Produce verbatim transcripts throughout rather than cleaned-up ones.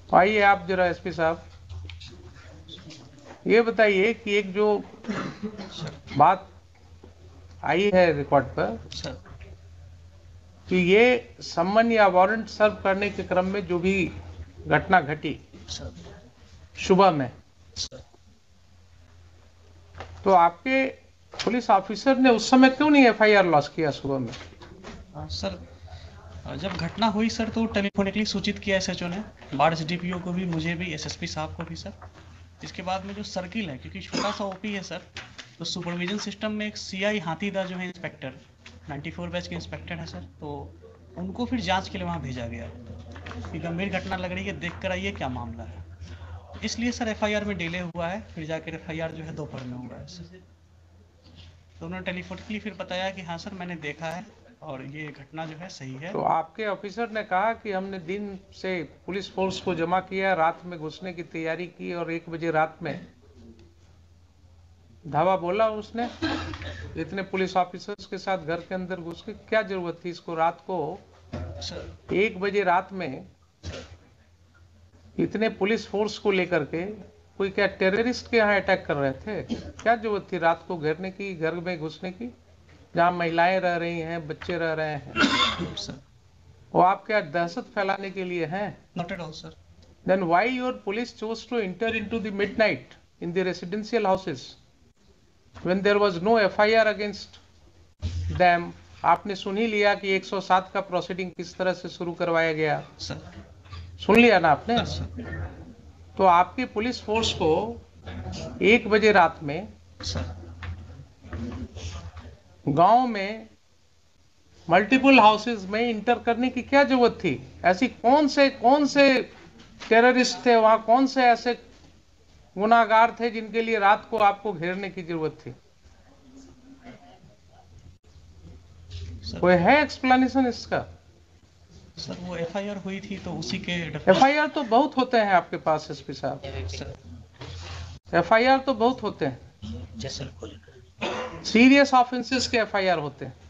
आइए आप जरा एसपी साहब, ये बताइए कि एक जो बात आई है रिकॉर्ड पर सर कि ये सम्मन या वारंट सर्व करने के क्रम में जो भी घटना घटी सर सुबह में, सर तो आपके पुलिस ऑफिसर ने उस समय क्यों नहीं एफआईआर लॉन्च किया सुबह में? आ, सर आ, जब घटना हुई सर तो टेलीफोनिकली सूचित किया एसएचओ ने, बाढ़ एसडीपीओ को भी, मुझे भी, एसएसपी साहब को भी सर। इसके बाद में जो सर्किल है, क्योंकि छोटा सा ओपी है सर, तो सुपरविजन सिस्टम में एक सीआई हाथीदा जो है इंस्पेक्टर, चौरानवे बैच के इंस्पेक्टर है सर, तो उनको फिर जांच के लिए वहाँ भेजा गया कि गंभीर घटना लग रही है, देख कर आइए क्या मामला है। इसलिए सर एफआईआर में डिले हुआ है, फिर जाकर एफआईआर जो है दोपहर में हुआ है सर। तो उन्होंने टेलीफोनिकली फिर बताया कि हाँ सर मैंने देखा है और ये घटना जो है सही है। तो आपके ऑफिसर ने कहा कि हमने दिन से पुलिस फोर्स को जमा किया, रात में घुसने की तैयारी की और एक बजे रात में धावा बोला उसने। इतने पुलिस ऑफिसर्स के साथ घर के अंदर घुस के क्या जरूरत थी इसको? रात को सर एक बजे रात में इतने पुलिस फोर्स को लेकर के कोई क्या टेररिस्ट के यहाँ अटैक कर रहे थे? क्या जरूरत थी रात को घेरने की, घर में घुसने की, जहाँ महिलाएं रह रही हैं, बच्चे रह रहे हैं? सर वो आप क्या दहशत फैलाने के लिए हैं? Not at all sir. Then why your police chose to enter into the midnight in the residential houses when there was no F I R against them? आपने सुन ही लिया कि एक सौ सात का प्रोसीडिंग किस तरह से शुरू करवाया गया, सर सुन लिया ना आपने? सर तो आपकी पुलिस फोर्स को एक बजे रात में सर गांव में मल्टीपल हाउसेस में इंटर करने की क्या जरूरत थी? ऐसी कौन से कौन से टेररिस्ट थे वहां, कौन से ऐसे गुनाहगार थे जिनके लिए रात को आपको घेरने की जरूरत थी? कोई है एक्सप्लेनेशन इसका? सर वो एफआईआर हुई थी तो उसी के एफआईआर तो बहुत होते हैं आपके पास एसपी साहब, एफआईआर तो बहुत होते हैं, सीरियस ऑफेंसेस के एफआईआर होते हैं।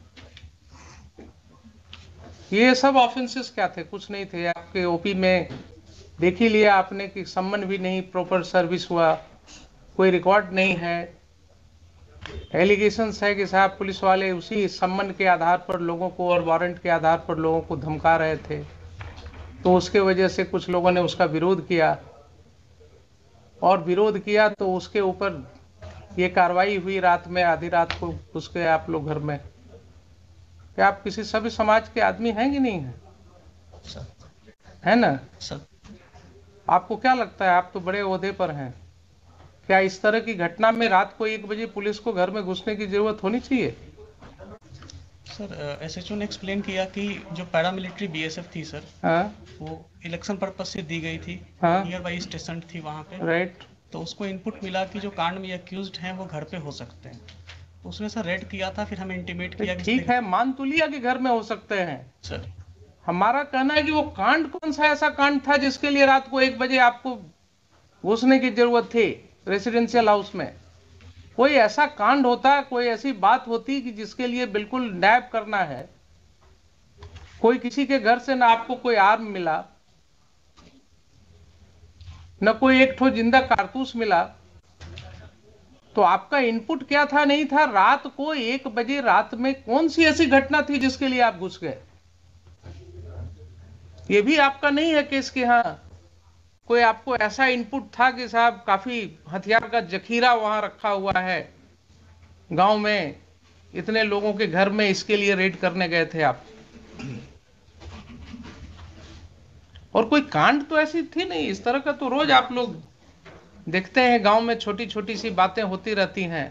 ये सब ऑफेंसेस क्या थे? कुछ नहीं थे। आपके ओपी में देख ही लिया आपने कि सम्मन भी नहीं प्रॉपर सर्विस हुआ, कोई रिकॉर्ड नहीं है। एलिगेशंस है कि साहब पुलिस वाले उसी सम्मन के आधार पर लोगों को और वारंट के आधार पर लोगों को धमका रहे थे, तो उसके वजह से कुछ लोगों ने उसका विरोध किया और विरोध किया तो उसके ऊपर ये कार्रवाई हुई रात में, आधी रात को घुस गए आप लोग घर में। क्या आप किसी सभ्य समाज के आदमी हैं कि नहीं है? है ना सर? आपको क्या लगता है, आप तो बड़े ओहदे पर हैं, क्या इस तरह की घटना में रात को एक बजे पुलिस को घर में घुसने की जरूरत होनी चाहिए? सर एसएचओ ने एक्सप्लेन किया कि जो पैरामिलिट्री बीएसएफ थी सर, हाँ वो इलेक्शन पर्पज से दी गई थी, हाँ नियर बाई स्टेशन थी वहाँ पे, राइट। तो उसको इनपुट मिला कि जो कांड में अक्यूज्ड हैं वो घर पे हो सकते हैं, तो उसने सर रेड किया था। फिर हमें इंटीमेट किया कि ठीक है, मान तो लिया कि घर में हो सकते हैं सर। हमारा कहना है कि वो कांड कौन सा ऐसा कांड था जिसके लिए रात को एक बजे आपको घुसने की जरूरत थी रेसिडेंशियल हाउस में? कोई ऐसा कांड होता, कोई ऐसी बात होती कि जिसके लिए बिल्कुल नैब करना है, कोई किसी के घर से ना आपको कोई आर्म मिला, न कोई एक ठो जिंदा कारतूस मिला, तो आपका इनपुट क्या था? नहीं था। रात को एक बजे रात में कौन सी ऐसी घटना थी जिसके लिए आप घुस गए? ये भी आपका नहीं है केस कि हाँ कोई आपको ऐसा इनपुट था कि साहब काफी हथियार का जखीरा वहां रखा हुआ है गांव में, इतने लोगों के घर में, इसके लिए रेड करने गए थे आप? और कोई कांड तो ऐसी थी नहीं। इस तरह का तो रोज आप लोग देखते हैं गांव में, छोटी छोटी सी बातें होती रहती हैं।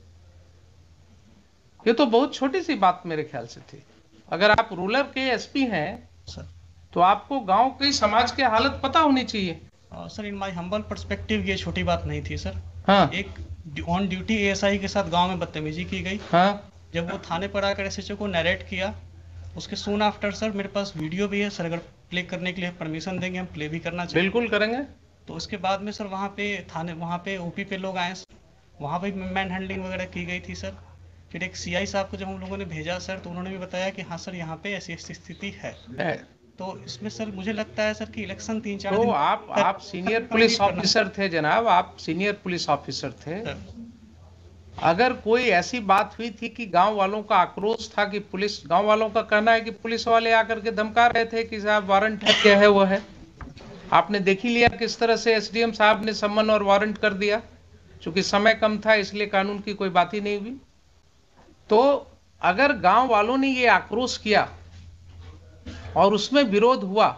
ये तो बहुत छोटी सी बात मेरे ख्याल से थी। अगर आप रूरल के एसपी हैं सर तो आपको गांव की समाज की हालत पता होनी चाहिए। Sir in my humble perspective ये छोटी बात नहीं थी सर। हाँ एक ऑन ड्यूटी एएसआई के साथ गांव में बदतमीजी की गई। हाँ जब वो थाने पर आकर एसएचओ को नरेट किया, उसके सून आफ्टर सर मेरे पास वीडियो भी है सर, अगर प्ले करने के लिए परमिशन देंगे हम प्ले भी करना चाहिए। बिल्कुल करेंगे। तो उसके बाद में सर वहाँ पे थाने, वहाँ पे ओपी पे लोग आए, वहाँ पे मैन हैंडलिंग वगैरह की गई थी सर। फिर एक सीआई साहब को जब हम लोगों ने भेजा सर, तो उन्होंने भी बताया कि हाँ सर यहाँ पे ऐसी ऐसी स्थिति है। है तो इसमें सर मुझे लगता है सर कि इलेक्शन तीन चार तो दिन आप तक आप सीनियर खत्म पुलिस नहीं करना ऑफिसर थे जनाब, आप सीनियर पुलिस ऑफिसर थे। सर। अगर कोई ऐसी बात हुई थी कि गांव वालों का आक्रोश था कि पुलिस, गांव वालों का कहना है कि पुलिस वाले आकर के धमका रहे थे कि साहब वारंट है, क्या है वो है, आपने देख ही लिया किस तरह से एसडीएम साहब ने सम्मन और वारंट कर दिया। चूंकि समय कम था इसलिए कानून की कोई बात ही नहीं हुई। तो अगर गांव वालों ने ये आक्रोश किया और उसमें विरोध हुआ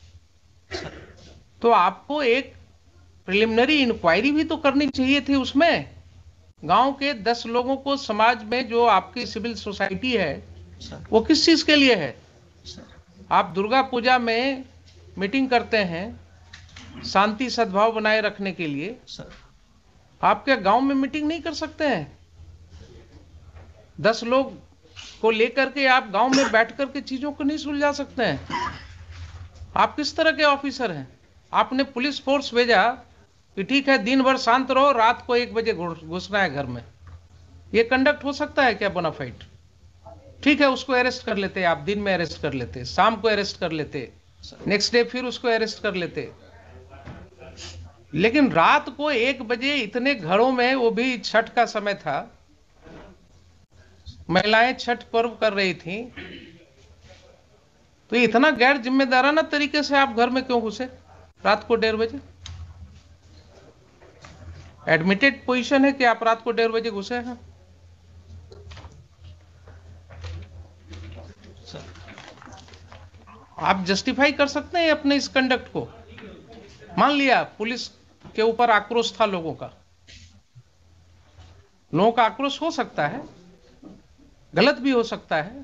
तो आपको एक प्रिलिमिनरी इंक्वायरी भी तो करनी चाहिए थी। उसमें गांव के दस लोगों को, समाज में जो आपकी सिविल सोसाइटी है वो किस चीज के लिए है? आप दुर्गा पूजा में मीटिंग करते हैं शांति सद्भाव बनाए रखने के लिए, आप क्या गांव में मीटिंग नहीं कर सकते हैं? दस लोग को लेकर के आप गांव में बैठ करके चीजों को नहीं सुलझा सकते हैं? आप किस तरह के ऑफिसर हैं? आपने पुलिस फोर्स भेजा कि ठीक है दिन भर शांत रहो, रात को एक बजे घुसना है घर में। ये कंडक्ट हो सकता है क्या बोनाफाइड? ठीक है, उसको अरेस्ट कर लेते, आप दिन में अरेस्ट कर लेते, शाम को अरेस्ट कर लेते, नेक्स्ट डे फिर उसको अरेस्ट कर लेते। लेकिन रात को एक बजे इतने घरों में, वो भी छठ का समय था, महिलाएं छठ पर्व कर रही थी, तो इतना गैर जिम्मेदाराना तरीके से आप घर में क्यों घुसे रात को डेढ़ बजे? एडमिटेड पोजीशन है कि आप रात को डेढ़ बजे घुसे हैं। आप जस्टिफाई कर सकते हैं अपने इस कंडक्ट को? मान लिया पुलिस के ऊपर आक्रोश था लोगों का, लोगों का आक्रोश हो सकता है, गलत भी हो सकता है,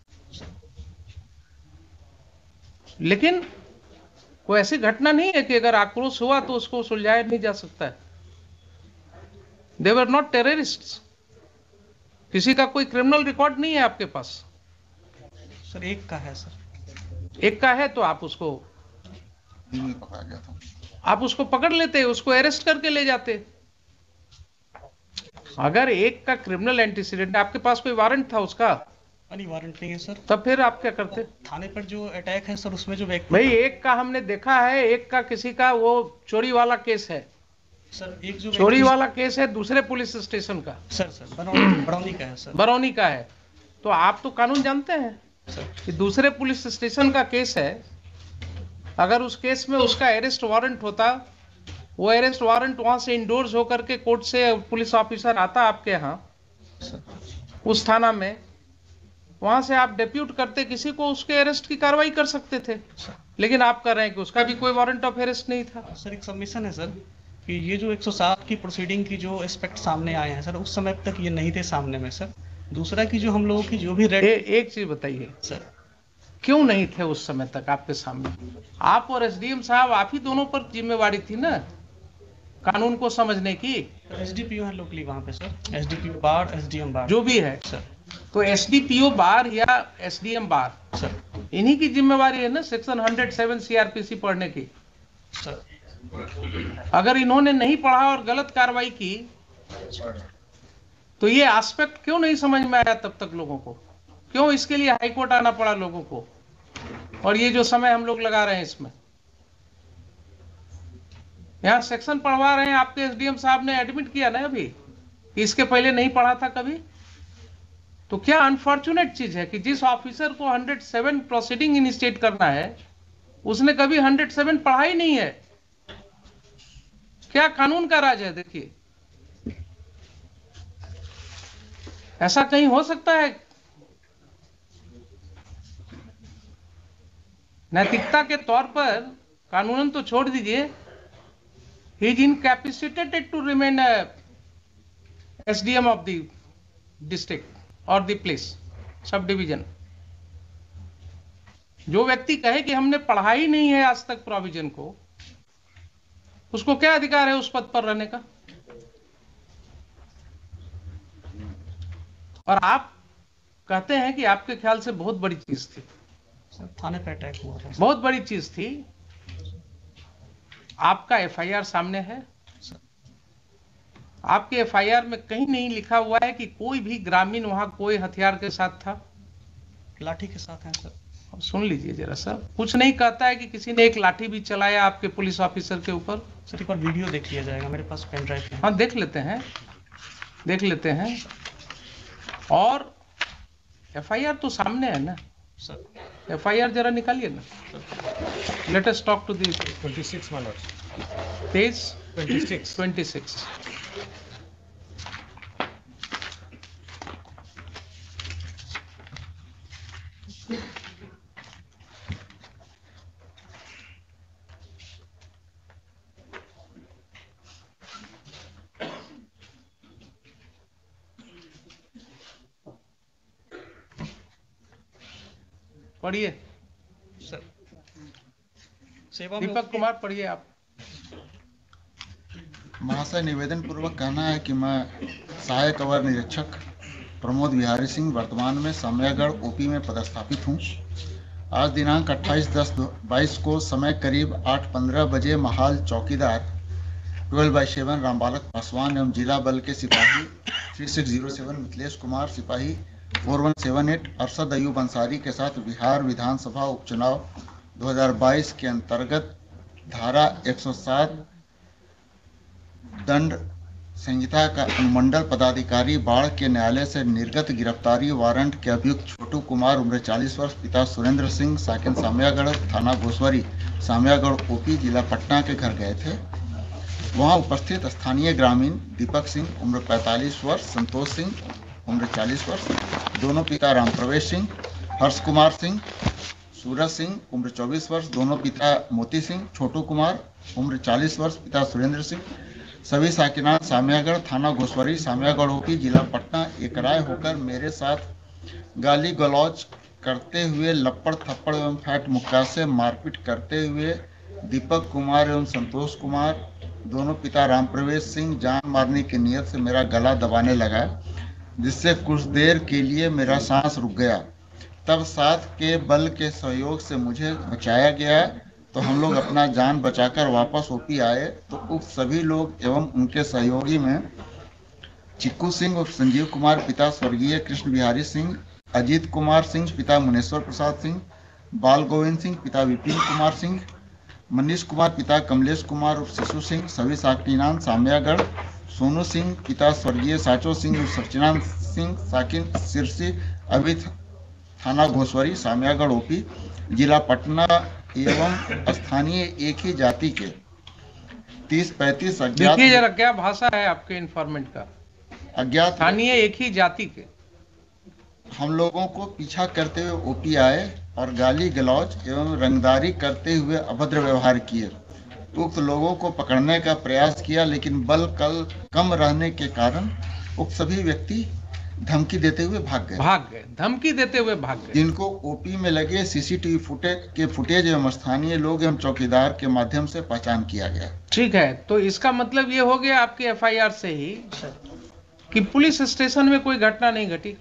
लेकिन कोई ऐसी घटना नहीं है कि अगर आक्रोश हुआ तो उसको सुलझाया नहीं जा सकता है। They were not terrorists. किसी का कोई क्रिमिनल रिकॉर्ड नहीं है आपके पास। सर एक का है सर। एक का है तो आप उसको पकड़ा गया था, आप उसको पकड़ लेते, उसको अरेस्ट करके ले जाते। अगर एक का क्रिमिनल एंटीसीडेंट, आपके पास कोई वारंट था उसका? नहीं वारंट नहीं है सर। तब फिर आप क्या करते? थाने पर जो अटैक है सर, उसमें जो व्यक्ति, भाई एक का हमने देखा है, एक का किसी का वो चोरी वाला केस है सर, एक जो चोरी वाला केस है दूसरे पुलिस स्टेशन का, सर सर बरौनी बरौनी का है सर। बरौनी का है। तो आप तो कानून जानते हैं सर कि दूसरे पुलिस स्टेशन का केस है, अगर उस केस में उसका अरेस्ट वारंट होता, वो अरेस्ट वारंट वहां से इंडोर्स होकर के कोर्ट से पुलिस ऑफिसर आता आपके यहाँ उस थाना में, वहां से आप डेप्यूट करते किसी को, उसके अरेस्ट की कार्रवाई कर सकते थे। लेकिन आप कर रहे हैं कि उसका भी कोई वारंट ऑफ अरेस्ट नहीं था। सर एक सबमिशन है सर कि ये जो एक सौ सात की प्रोसीडिंग की जो एस्पेक्ट सामने आए हैं सर, उस समय तक ये नहीं थे सामने में सर। दूसरा कि जो हम लोगों की जो भी रेड ए, एक चीज बताइए सर, क्यों नहीं थे उस समय तक आपके सामने? आप और एसडीएम साहब, आप ही दोनों पर जिम्मेवारी थी ना कानून को समझने की। एसडीपीओ है लोकली वहाँ पे sir, SDPO Barh, SDM Barh जो भी है सर। तो एसडीपीओ बार या एसडीएम बार, सर इन्हीं की जिम्मेवारी है ना सेक्शन एक सौ सात सीआरपीसी पढ़ने की। सर अगर इन्होंने नहीं पढ़ा और गलत कार्रवाई की तो ये एस्पेक्ट क्यों नहीं समझ में आया तब तक लोगों को? क्यों इसके लिए हाईकोर्ट आना पड़ा लोगों को? और ये जो समय हम लोग लगा रहे हैं इसमें, यहां सेक्शन पढ़वा रहे हैं, आपके एसडीएम साहब ने एडमिट किया ना अभी कि इसके पहले नहीं पढ़ा था कभी। तो क्या अनफॉर्चुनेट चीज है कि जिस ऑफिसर को एक सौ सात प्रोसीडिंग इनिशिएट करना है उसने कभी एक सौ सात पढ़ा ही नहीं है। क्या कानून का राज है? देखिए, ऐसा कहीं हो सकता है? नैतिकता के तौर पर कानूनन तो छोड़ दीजिए, he is incapacitated to remain SDM of the district और द प्लेस सब डिवीजन। जो व्यक्ति कहे कि हमने पढ़ा ही नहीं है आज तक प्रोविजन को, उसको क्या अधिकार है उस पद पर रहने का? और आप कहते हैं कि आपके ख्याल से बहुत बड़ी चीज थी। सर थाने पे अटैक हुआ था। बहुत बड़ी चीज थी। आपका एफआईआर सामने है, आपके एफआईआर में कहीं नहीं लिखा हुआ है कि कोई भी ग्रामीण वहां कोई हथियार के साथ था। लाठी के साथ हैं सर। सुन लीजिए जरा सा, कुछ नहीं कहता है कि किसी ने एक लाठी भी चलाया आपके पुलिस ऑफिसर के ऊपर? सर एक बार वीडियो देख लिया जाएगा, मेरे पास पेन ड्राइव है। हाँ देख लेते हैं, देख लेते हैं। और एफआईआर तो सामने है ना सर। एफआईआर जरा निकालिए ना। Let us talk to the twenty-six my lord. Page twenty-six. Twenty six. पढ़िए सर सेवा में दीपक कुमार, पढ़िए आप। महाशय, निवेदन पूर्वक कहना है कि मैं सहायक अवर निरीक्षक प्रमोद बिहारी सिंह वर्तमान में समयागढ़ ओपी में पदस्थापित हूँ। आज दिनांक अट्ठाईस दस बाईस को समय करीब आठ पंद्रह बजे महाल चौकीदार twelve by seven Rambalak Paswan एवं जिला बल के सिपाही three six zero seven Mithilesh Kumar, सिपाही four one seven eight Arshad Ayub Ansari के साथ बिहार विधानसभा उपचुनाव दो हज़ार बाईस के अंतर्गत धारा एक सौ सात दंड संहिता का अनुमंडल पदाधिकारी बाढ़ के न्यायालय से निर्गत गिरफ्तारी वारंट के अभियुक्त छोटू कुमार उम्र चालीस वर्ष, पिता सुरेंद्र सिंह, साकिन सामयागढ़, थाना घोसवरी, सामयागढ़ ओपी, जिला पटना के घर गए थे। वहां उपस्थित स्थानीय ग्रामीण दीपक सिंह उम्र पैंतालीस वर्ष, संतोष सिंह उम्र चालीस वर्ष, दोनों पिता राम प्रवेश सिंह, हर्ष कुमार सिंह, सूरज सिंह उम्र चौबीस वर्ष, दोनों पिता मोती सिंह, छोटू कुमार उम्र चालीस वर्ष, पिता सुरेंद्र सिंह, सभी साकिनान सामयागढ़, थाना घोसवरी, सामयागढ़ ओपी, जिला पटना एकराय होकर मेरे साथ गाली गलौज करते हुए, लपड़ थप्पड़ एवं फैट मुक्का से मारपीट करते हुए दीपक कुमार एवं संतोष कुमार, दोनों पिता राम प्रवेश सिंह, जान मारने की नीयत से मेरा गला दबाने लगा, जिससे कुछ देर के लिए मेरा सांस रुक गया। तब साथ के बल के सहयोग से मुझे बचाया गया, तो हम लोग अपना जान बचाकर वापस ओपी आए तो उक्त सभी लोग एवं उनके सहयोगी में चिक्कू सिंह और संजीव कुमार पिता स्वर्गीय कृष्ण बिहारी सिंह, अजीत कुमार सिंह पिता मुनेश्वर प्रसाद सिंह, बाल गोविंद सिंह पिता विपिन कुमार सिंह, मनीष कुमार पिता कमलेश कुमार और शिशु सिंह, सभी साकिनान सामयागढ़, सोनू सिंह पिता स्वर्गीय साचो सिंह और सचिनान सिंह, साकिन सिरसी, अभी थाना घोसवरी, सामयागढ़ ओपी, जिला पटना एवं स्थानीय एक ही जाति के तीस पैंतीस अज्ञात। देखिए जरा क्या भाषा है आपके इन्फॉर्मेंट का। अज्ञात स्थानीय एक ही जाति के हम लोगों को पीछा करते हुए ओपी आए और गाली गलौज एवं रंगदारी करते हुए अभद्र व्यवहार किए। उक्त लोगों को पकड़ने का प्रयास किया, लेकिन बल कल कम रहने के कारण उक्त सभी व्यक्ति धमकी देते हुए भाग गए भाग गए धमकी देते हुए भाग गए जिनको ओपी में लगे सीसीटीवी फुटेज के फुटेज एवं स्थानीय लोग एवं चौकीदार के माध्यम से पहचान किया गया। ठीक है, तो इसका मतलब ये हो गया आपके एफआईआर से ही कि पुलिस स्टेशन में कोई घटना नहीं घटी।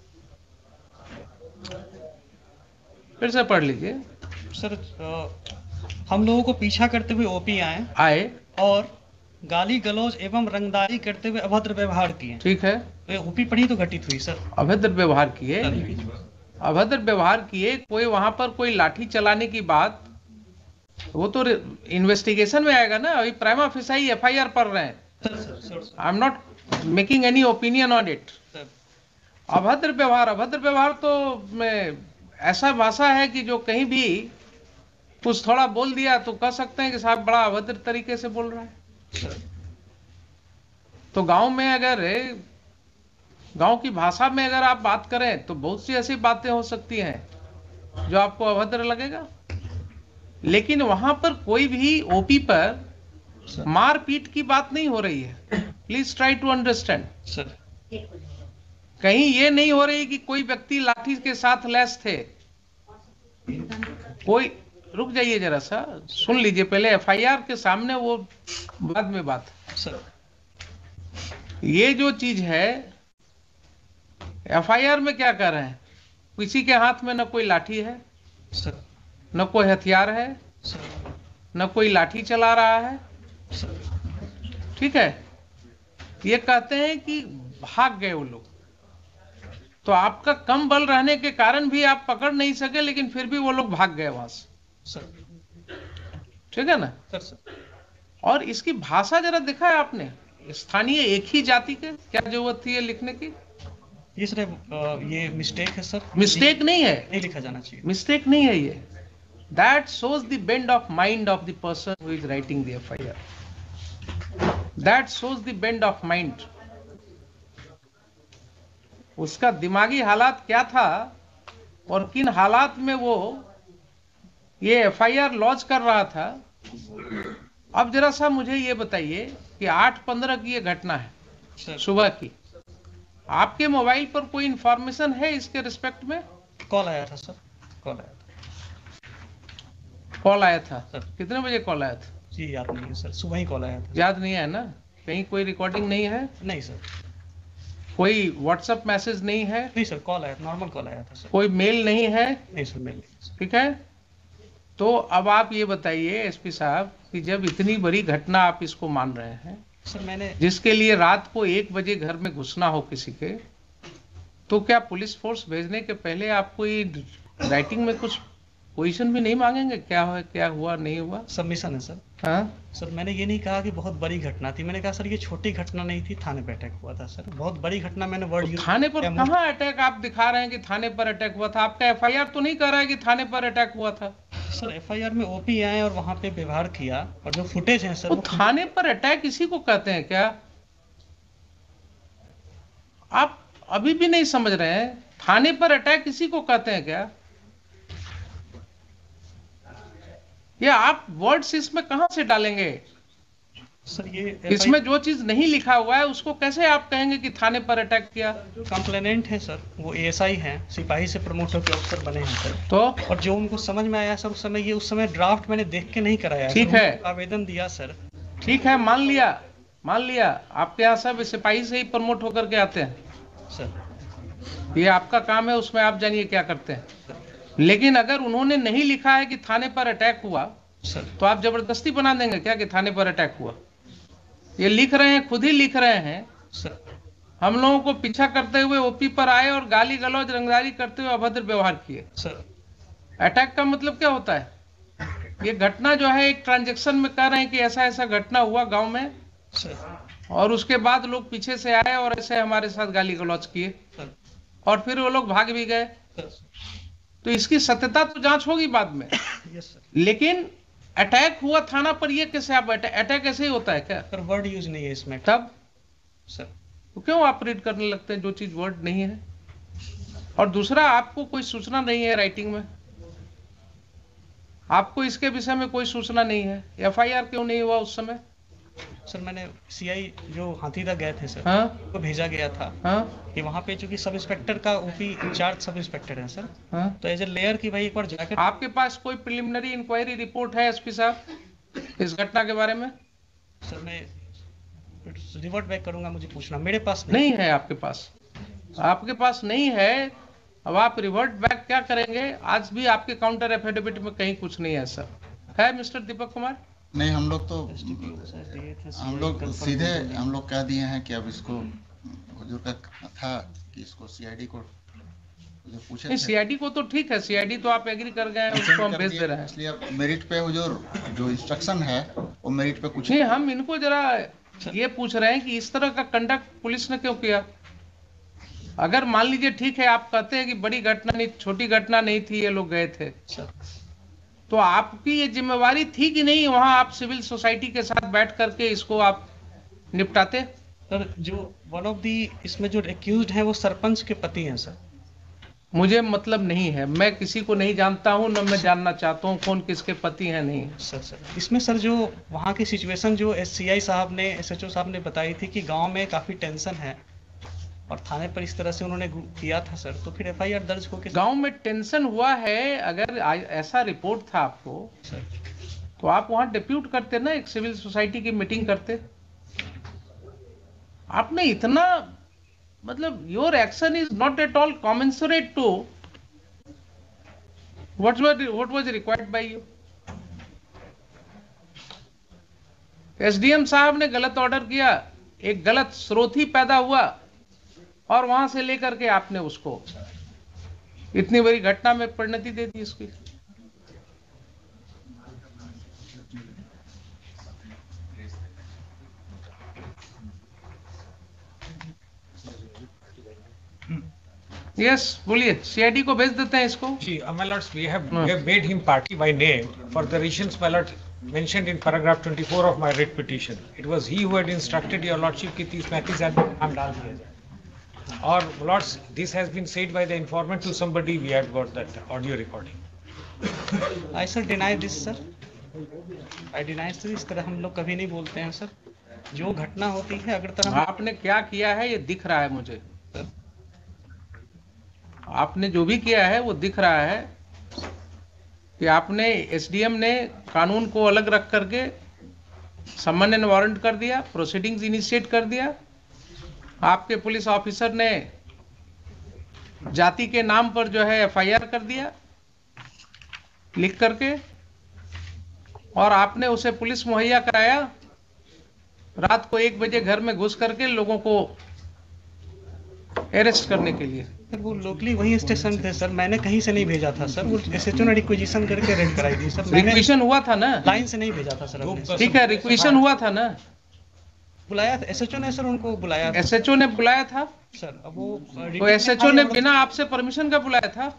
फिर से पढ़ लीजिए सर। अ, हम लोगों को पीछा करते हुए ओपी आए आए और गाली गलौज एवं रंगदारी करते हुए अभद्र व्यवहार किए। ठीक है, तो ये ओपी पढ़ी तो घटित हुई सर। अभद्र व्यवहार किए अभद्र व्यवहार किए कोई वहां पर कोई लाठी चलाने की बात, वो तो इन्वेस्टिगेशन में आएगा ना। अभी प्राइमा फेसाई एफआईआर पढ़ रहे हैं। Sir sir sir I am not making any opinion on it. Sir अभद्र व्यवहार अभद्र व्यवहार तो में ऐसा भाषा है कि जो कहीं भी कुछ थोड़ा बोल दिया तो कह सकते हैं कि साहब बड़ा अभद्र तरीके से बोल रहा है। तो गांव में अगर गांव की भाषा में अगर आप बात करें तो बहुत सी ऐसी बातें हो सकती हैं जो आपको अभद्र लगेगा, लेकिन वहां पर कोई भी ओपी पर मारपीट की बात नहीं हो रही है। Please try to understand sir. कहीं ये नहीं हो रही कि कोई व्यक्ति लाठी के साथ लैस थे। कोई रुक जाइए जरा सा, सुन लीजिए पहले एफआईआर के सामने, वो बाद में बात सर। ये जो चीज है एफआईआर में क्या कर रहे हैं, किसी के हाथ में न कोई लाठी है, सर न कोई हथियार है, सर न कोई लाठी चला रहा है। सर ठीक है, ये कहते हैं कि भाग गए वो लोग। तो आपका कम बल रहने के कारण भी आप पकड़ नहीं सके, लेकिन फिर भी वो लोग भाग गए वहां से। सर ठीक है ना? सर सर और इसकी भाषा जरा देखा है आपने? स्थानीय एक ही जाति के, क्या जरूरत थी ये लिखने की? ये सर अ, ये मिस्टेक है सर। मिस्टेक नहीं है, नहीं लिखा जाना चाहिए। मिस्टेक नहीं है ये। That shows the bend of mind of the person who is writing the F I R. That shows the bend of mind. उसका दिमागी हालात क्या था और किन हालात में वो ये एफ आई आर लॉन्च कर रहा था। अब जरा सा मुझे ये बताइए कि आठ पंद्रह की ये घटना है सर सुबह की, आपके मोबाइल पर कोई इंफॉर्मेशन है इसके रिस्पेक्ट में? कॉल आया था सर, कॉल आया था कॉल आया था सर। कितने बजे कॉल आया था? जी याद नहीं है सर, सुबह ही कॉल आया था। याद नहीं है ना? कहीं कोई रिकॉर्डिंग नहीं है? नहीं सर, कोई व्हाट्सएप मैसेज नहीं है? नहीं सर, कॉल आया, नॉर्मल कॉल आया था सर। कोई मेल नहीं है? नहीं सर, मेल नहीं सर। ठीक है, तो अब आप ये बताइए एसपी साहब कि जब इतनी बड़ी घटना आप इसको मान रहे हैं, सर मैंने जिसके लिए रात को एक बजे घर में घुसना हो किसी के, तो क्या पुलिस फोर्स भेजने के पहले आपको ये राइटिंग में कुछ पोजीशन भी नहीं मांगेंगे? क्या है, क्या हुआ, नहीं हुआ? सबमिशन है सर। हाँ, सर मैंने ये नहीं कहा कि बहुत बड़ी घटना थी, मैंने कहा सर ये छोटी घटना नहीं थी, थाने पे अटैक हुआ था सर। बहुत बड़ी घटना मैंने वर्ड यूज थाने पर कहाँ अटैक आप दिखा रहे हैं कि थाने पर अटैक हुआ था? आपका एफ आई आर तो नहीं कर रहा है कि थाने पर अटैक हुआ था? सर एफ आई आर में ओपी आए और वहां पे व्यवहार किया, और जो फुटेज है सर वो वो थाने पर अटैक इसी को कहते हैं क्या? आप अभी भी नहीं समझ रहे हैं? थाने पर अटैक इसी को कहते हैं क्या? ये आप वर्ड्स इसमें कहां से डालेंगे? सर ये इसमें जो चीज नहीं लिखा हुआ है उसको कैसे आप कहेंगे कि थाने पर अटैक किया? जो कंप्लेनेंट है सर वो ए एस आई हैं, सिपाही से प्रमोट होकर अफसर बने हैं सर। तो और जो उनको समझ में आया सर उस समय, ये उस समय ड्राफ्ट मैंने देख के नहीं कराया, ठीक है। आवेदन दिया सर। ठीक है, मान लिया मान लिया आपके यहाँ सब सिपाही से ही प्रमोट होकर के आते हैं, सर ये आपका काम है, उसमें आप जानिए क्या करते हैं। लेकिन अगर उन्होंने नहीं लिखा है कि थाने पर अटैक हुआ, सर तो आप जबरदस्ती बना देंगे क्या कि थाने पर अटैक हुआ? ये लिख रहे हैं, खुद ही लिख रहे हैं, सर हम लोगों को पीछा करते हुए ओपी पर आए और गाली गलौज रंगदारी करते हुए अभद्र व्यवहार किए। सर अटैक का मतलब क्या होता है? ये घटना जो है एक ट्रांजैक्शन में कह रहे हैं कि ऐसा ऐसा घटना हुआ गांव में, सर और उसके बाद लोग पीछे से आए और ऐसे हमारे साथ गाली गलौज किए, सर और फिर वो लोग भाग भी गए। सर तो इसकी सत्यता तो जांच होगी बाद में। Yes sir. लेकिन अटैक हुआ थाना पर, ये कैसे आप अटैक, अटैक ऐसे ही होता है क्या? सर वर्ड यूज नहीं है इसमें तब सर। तो क्यों आप रीड करने लगते हैं जो चीज वर्ड नहीं है? और दूसरा, आपको कोई सूचना नहीं है राइटिंग में, आपको इसके विषय में कोई सूचना नहीं है, एफ आई आर क्यों नहीं हुआ उस समय? सर मैंने सी आई जो हाथीदा गए थे सर, हाँ को भेजा गया था हाँ कि वहाँ पे चूंकि सब इंस्पेक्टर का ओपी इंचार्ज सब इंस्पेक्टर है सर, हाँ। तो एज ए लेयर की भाई एक बार जाकर। आपके पास कोई प्रिलिमिनरी इंक्वायरी रिपोर्ट है एसपी साहब इस घटना के बारे में? सर मैं रिवर्ट बैक करूंगा, मुझे पूछना, मेरे पास नहीं है आपके पास, आपके पास नहीं है। अब आप रिवर्ट बैक क्या करेंगे? आज भी आपके काउंटर एफिडेविट में कहीं कुछ नहीं है सर, है मिस्टर दीपक कुमार? नहीं, हम लोग तो सर दिए थे, हम लोग सीधे हम लोग कह दिए हैं कि अब इसको हुजूर का था कि इसको सी आई डी को जो पूछे नहीं, थे, सीआईडी को तो ठीक है, सीआईडी तो आप एग्री कर गए हैं, उसको हम कर भेज दिए, दे रहे हैं। इसलिए अब मेरिट पे हुजूर जो इंस्ट्रक्शन है वो मेरिट पे कुछ नहीं, हम इनको जरा ये पूछ रहे हैं कि इस तरह का कंडक्ट पुलिस ने क्यों किया? अगर मान लीजिए ठीक है, आप कहते हैं कि बड़ी घटना नहीं, छोटी घटना नहीं थी, ये लोग गए थे, सर। तो आपकी ये जिम्मेवारी थी कि नहीं वहां आप सिविल सोसाइटी के साथ बैठ करके इसको आप निपटाते? सर जो वन ऑफ दी इसमें जो एक्यूज्ड है वो सरपंच के पति हैं सर। मुझे मतलब नहीं है, मैं किसी को नहीं जानता हूं, न मैं जानना चाहता हूं कौन किसके पति हैं नहीं। सर सर इसमें सर जो वहाँ की सिचुएशन जो एस सी आई साहब ने, एस एच ओ साहब ने बताई थी कि गांव में काफी टेंशन है और थाने पर इस तरह से उन्होंने किया था सर, तो फिर एफ आई आर दर्ज होकर गांव में टेंशन हुआ है, अगर आ- ऐसा रिपोर्ट था आपको सर। तो आप वहां डिप्यूट करते ना, एक सिविल सोसाइटी की मीटिंग करते। आपने इतना, मतलब your action is not at all commensurate to what what was required by you. SDM साहब ने गलत ऑर्डर किया, एक गलत स्रोत ही पैदा हुआ, और वहां से लेकर के आपने उसको इतनी बड़ी घटना में परिणति दे दी इसकी। यस, बोलिए, सीआईडी को भेज देते हैं इसको। See, uh, my lords, we have, we have made him party by name for the reasons, my lord, mentioned in paragraph twenty-four of my writ petition. It was he who had instructed your lordship कि तीस पैंतीस आदमी का नाम डाल दिया जाए। और lords, this has been said by the informant to somebody. We have got that audio recording. I sir deny this sir. I deny this। इस तरह हम लोग कभी नहीं बोलते हैं सर। जो घटना होती है अगर तरह आपने क्या किया है ये दिख रहा है मुझे। आपने जो भी किया है वो दिख रहा है कि आपने एसडीएम ने कानून को अलग रख करके समन एंड वारंट कर दिया, प्रोसीडिंग्स इनिशिएट कर दिया। आपके पुलिस ऑफिसर ने जाति के नाम पर जो है एफआईआर कर दिया लिख करके, और आपने उसे पुलिस मुहैया कराया रात को एक बजे घर में घुस करके लोगों को अरेस्ट करने के लिए। सर वो लोकली वही स्टेशन थे सर, मैंने कहीं से नहीं भेजा था सर। वो एसएचओ ने रिक्वेजिशन करके रेड कराई थी सर। मैंने रिक्वेशन हुआ था ना, लाइन से नहीं भेजा था सर हमने। ठीक है, रिक्वेशन हुआ था ना, बुलाया था एसएचओ ने सर, उनको बुलाया था एसएचओ ने बुलाया था सर। अब वो तो एसएचओ ने बिना आपसे परमिशन का बुलाया था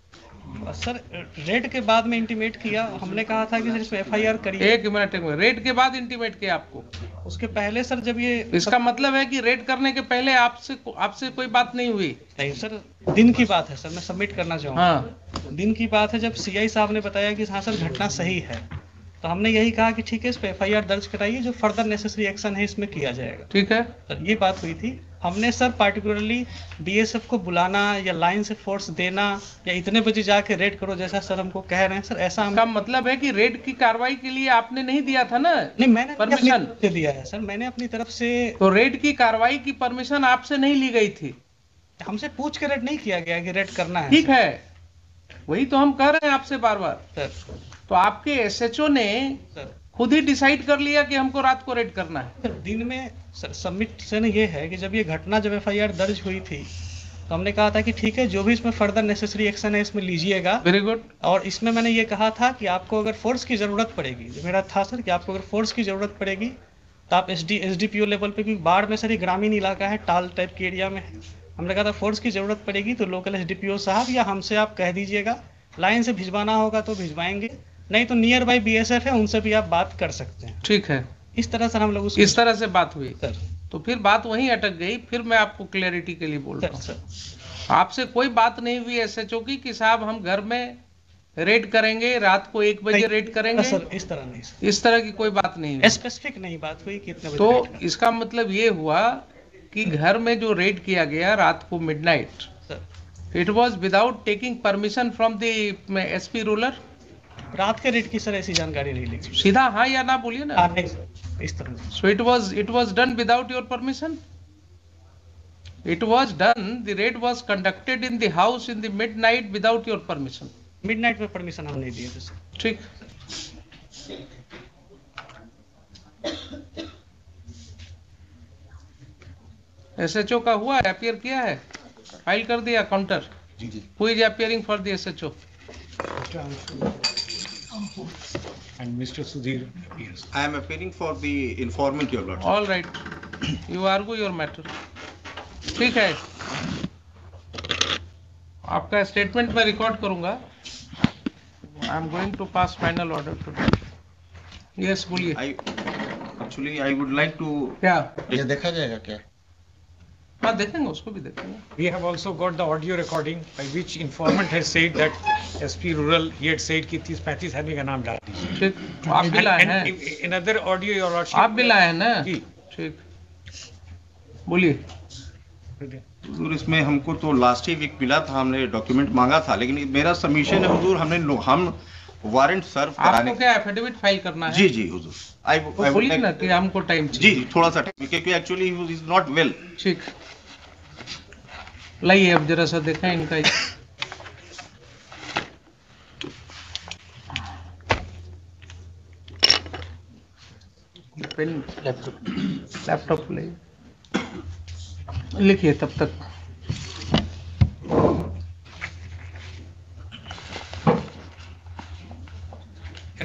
सर। रेड के बाद में इंटीमेट किया, हमने कहा था कि सर इसमें एफआईआर करिए। एक मिनट एक मिनट रेड के बाद इंटीमेट किया आपको? उसके पहले सर जब ये इसका मतलब है कि रेड करने के पहले आपसे आपसे कोई बात नहीं हुई? नहीं सर, दिन की बात है सर, मैं सबमिट करना चाहूँगा। हाँ, दिन की बात है जब सीआई साहब ने बताया कि हाँ सर घटना सही है, तो हमने यही कहा कि ठीक है इस पे एफआईआर दर्ज कराइए, जो फर्दर नेसेसरी एक्शन है इसमें किया जाएगा। ठीक है सर ये बात हुई थी। हमने सर पार्टिकुलरली बीएसएफ को बुलाना या लाइन से फोर्स देना या इतने बजे जाके रेड करो जैसा सर हमको कह रहे हैं सर, ऐसा हम इसका मतलब है कि रेड की कार्रवाई के लिए आपने नहीं दिया था ना नहीं, मैंने अपनी परमिशन? तरफ से दिया है सर, मैंने अपनी तरफ से। तो रेड की कार्रवाई की परमिशन आपसे नहीं ली गई थी? हमसे पूछ के रेड नहीं किया गया कि रेड करना है। ठीक है, वही तो हम कह रहे हैं आपसे बार बार। सर तो आपके एसएचओ ने सर खुद ही डिसाइड कर लिया कि हमको रात को रेड करना है? सर दिन में सर सबमिशन ये है कि जब ये घटना जब एफआईआर दर्ज हुई थी तो हमने कहा था कि ठीक है जो भी इसमें फर्दर नेसेसरी एक्शन है इसमें लीजिएगा। Very good. और इसमें मैंने ये कहा था कि आपको अगर फोर्स की ज़रूरत पड़ेगी, जो मेरा था सर कि आपको अगर फोर्स की ज़रूरत पड़ेगी तो आप S D S D P O level पे, क्योंकि बाढ़ में सर ये ग्रामीण इलाका है, टाल टाइप के एरिया में है, हमने कहा था फोर्स की ज़रूरत पड़ेगी तो local S D P O साहब या हमसे आप कह दीजिएगा, लाइन से भिजवाना होगा तो भिजवाएंगे, नहीं तो नियर बाई बीएसएफ है उनसे भी आप बात कर सकते हैं। ठीक है, इस तरह सर हम लोग उसको इस तरह से बात हुई। सर तो फिर बात वहीं अटक गई। फिर मैं आपको क्लैरिटी के लिए बोल रहा सर हूँ, सर आपसे कोई बात नहीं हुई एसएचओ की कि साहब हम घर में रेड करेंगे, रात को एक बजे नहीं, रेड करेंगे? सर इस तरह नहीं सर, इस तरह की कोई बात नहीं हुई। स्पेसिफिक नहीं बात हुई कि इतने बजे तो रेड करना। इसका मतलब ये हुआ कि घर में जो रेड किया गया रात को midnight, sir it was without taking permission from the SP rural? रात के रेड की सर ऐसी जानकारी नहीं ली। सीधा हाँ या ना बोलिए ना। हाँ नहीं सर, इस तरह नहीं। So it was it was done without your permission? It was done, the raid was conducted in the house in the midnight without your permission. Midnight में परमिशन हम नहीं दिए थे सर। ठीक। एसएचओ का हुआ है, अपीयर किया है, फाइल कर दिया काउंटर? जी जी। Who is appearing for the S H O? And Mister Sudhir appears. I am appearing for the informant, your lordship. All right, you argue your matter. ठीक है, आपका स्टेटमेंट मैं रिकॉर्ड करूंगा। I am going to pass final order today. Yes, बोलिए। I actually I would like to. क्या? ये देखा जाएगा क्या? हाँ देखेंगे, उसको भी देखेंगे। We have also got the audio recording by which informant has said that S P Rural, he had said कि तीस पैंतीस आदमी का नाम डाल दीजिए। ठीक, आप भी लाए And- हैं? and in other audio your lordship. आप भी लाए हैं ना? जी। ठीक, बोलिए। हुजूर इसमें हमको तो लास्ट ही वीक मिला था, हमने डॉक्यूमेंट मांगा था, लेकिन मेरा सबमिशन है हुजूर, हमने लो- हम वारंट सर्व कराने। आपको क्या एफिडेविट फाइल करना है? जी जी हुजूर। आई तो बोलिए ना कि हमको टाइम जी चाहिए। जी थोड़ा सा टाइम, क्योंकि actually he is not well. ठीक, लाइए अब जरा सा देखें इनका। पेन लैपटॉप लैपटॉप ले लिखिए तब तक।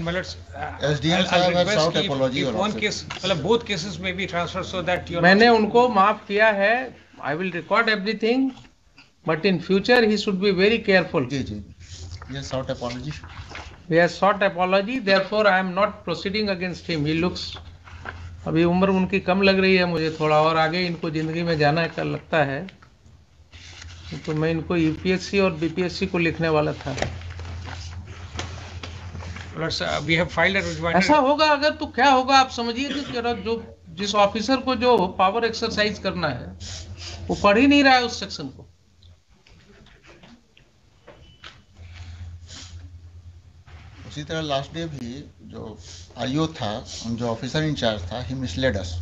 my lords, uh, S D M I'll- I'll साहब has request sought if- apology if और one आपसे। case, मतलब both cases may be transferred so that your मैंने उनको माफ किया है. I will record everything, but in future he should be very careful. जी जी ये sought apology। He has sought apology, therefore I am not proceeding against him. He looks, अभी उम्र उनकी कम लग रही है मुझे थोड़ा, और आगे इनको जिंदगी में जाना है कल लगता है, तो मैं इनको यूपीएससी और बीपीएससी को लिखने वाला था. lords, uh, we have filed a rejoinder. ऐसा होगा अगर तो क्या होगा आप समझिए कि क्या जो जिस ऑफिसर को जो पावर एक्सरसाइज करना है वो पढ़ ही नहीं रहा है उस सेक्शन को. उसी तरह लास्ट डे भी जो आईओ था, जो ऑफिसर इंचार्ज था, he misled us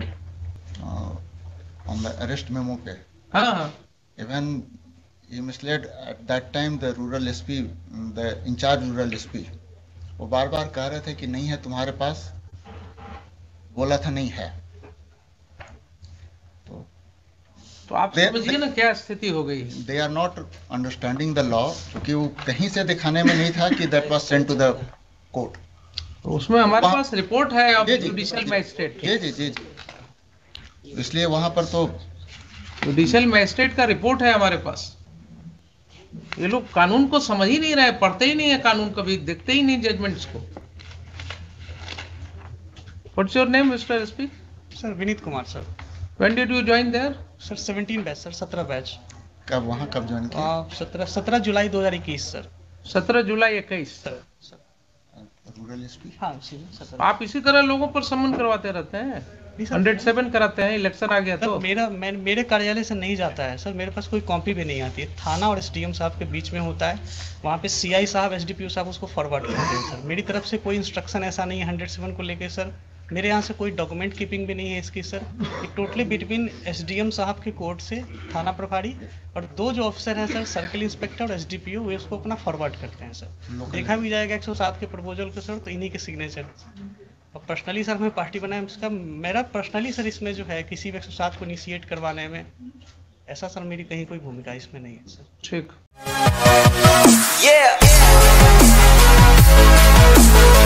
on the arrest memo पे. हाँ हाँ Even he misled at that time the rural S P, the in charge rural S P. वो बार बार कह रहे थे कि नहीं है तुम्हारे पास, बोला था नहीं है. तो तो आप They- समझिए ना क्या स्थिति हो गई है. they are not understanding the law, क्योंकि वो कहीं से दिखाने में नहीं था कि that was sent to the court. तो उसमें हमारे वहाँ- पास रिपोर्ट है ऑफ जी, जी, जुडिशियल जी, मैजिस्ट्रेट. जी जी जी जी इसलिए वहां पर तो जुडिशियल मैजिस्ट्रेट का रिपोर्ट है हमारे पास. ये लोग कानून को समझ ही नहीं रहे, पढ़ते ही नहीं है कानून, कभी देखते ही नहीं जजमेंट्स को. What's your name mister SP? Sir Vineet Kumar sir. When did you join there? Sir seventeen batch sir, सत्रह बैच. कब वहां कब ज्वाइन किया? सत्रह सत्रह जुलाई दो हजार इक्कीस सर. सत्रह जुलाई इक्कीस. Sir sir rural SP. हाँ इसी में सत्रह. आप इसी तरह लोगों पर समन करवाते रहते हैं. नहीं सर, हंड्रेड सेवन कराते हैं, इलेक्शन आ गया सर तो. मेरा मैं मेरे कार्यालय से नहीं जाता है सर, मेरे पास कोई कॉपी भी नहीं आती है. थाना और एसडीएम साहब के बीच में होता है, वहाँ पे सीआई साहब एसडीपीओ साहब उसको फॉरवर्ड करते हैं सर. मेरी तरफ से कोई इंस्ट्रक्शन ऐसा नहीं है हंड्रेड सेवन को लेके सर. मेरे यहाँ से कोई डॉक्यूमेंट कीपिंग भी नहीं है इसकी सर. एक टोटली बिटवीन एसडीएम साहब के कोर्ट से थाना प्रभारी और दो जो ऑफिसर हैं सर, सर्किल इंस्पेक्टर और एसडीपीओ, वे उसको अपना फॉरवर्ड करते हैं सर. देखा भी जाएगा एक सौ सात के प्रपोजल के सर, तो इन्हीं के सिग्नेचर. और पर्सनली सर हमें पार्टी बनाए इसका, मेरा पर्सनली सर इसमें जो है किसी भी एक सौ सात को इनिशिएट करवाने में ऐसा सर मेरी कहीं कोई भूमिका इसमें नहीं है सर. ठीक. Yeah.